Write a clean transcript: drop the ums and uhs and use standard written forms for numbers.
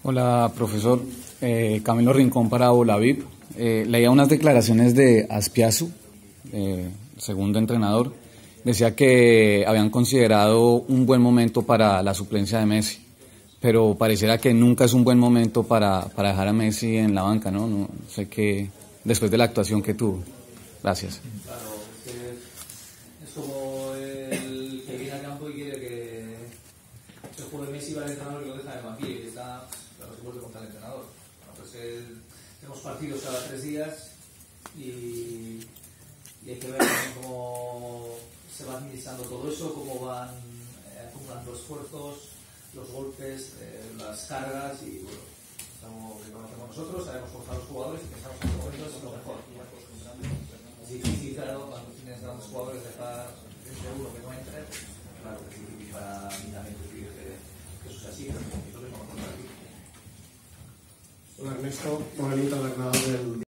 Hola, profesor. Camilo Rincón para Bolavip. Leía unas declaraciones de Azpiazu, segundo entrenador. Decía que habían considerado un buen momento para la suplencia de Messi, pero pareciera que nunca es un buen momento para dejar a Messi en la banca, ¿no? No sé qué, después de la actuación que tuvo. Gracias. Claro, es como el que viene al campo y quiere que el juego de Messi va al entrenador y lo deja en el banquillo y está, claro, se vuelve contra el entrenador. Bueno, pues tenemos partidos cada 3 días y hay que ver cómo se va administrando todo eso, cómo van acumulando esfuerzos, los golpes, las cargas y bueno, estamos, que conocemos nosotros, sabemos cómo están los jugadores y pensamos que en este momento es lo mejor. Es difícil, claro, cuando tienes grandes jugadores dejar uno que no entre, claro que es difícil para mí también decir que eso es así, pero nosotros vamos a contar aquí. Hola Ernesto, Moralito, entrenador del